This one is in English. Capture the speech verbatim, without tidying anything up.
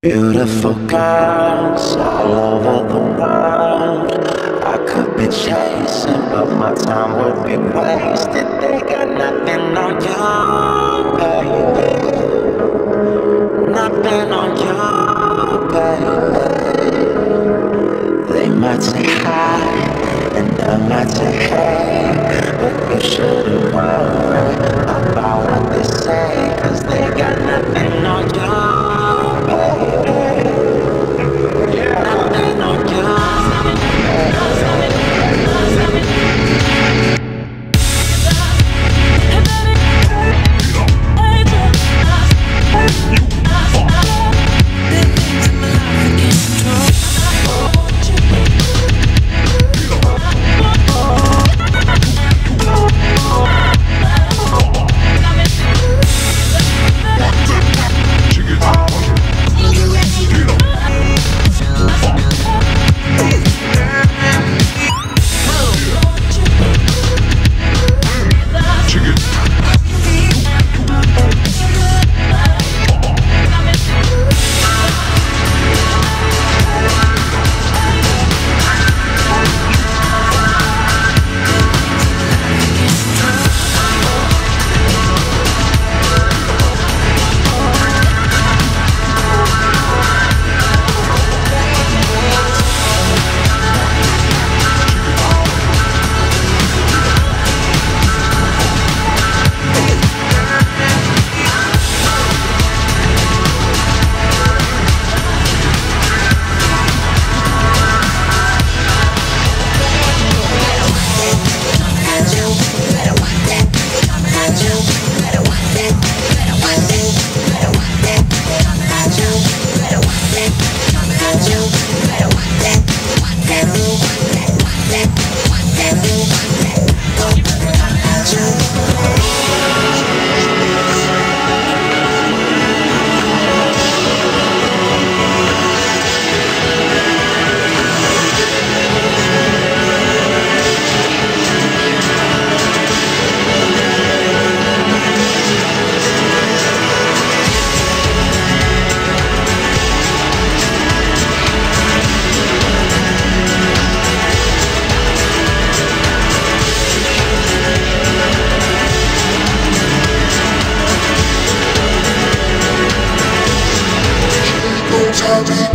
Beautiful girls all over the world. I could be chasing, but my time would be wasted. They got nothing on you, baby. Nothing on you, baby. They might say hi, and I might say hey, but you shouldn't worry about what they say, 'cause they got nothing on you, baby. Nothing on you. I'll be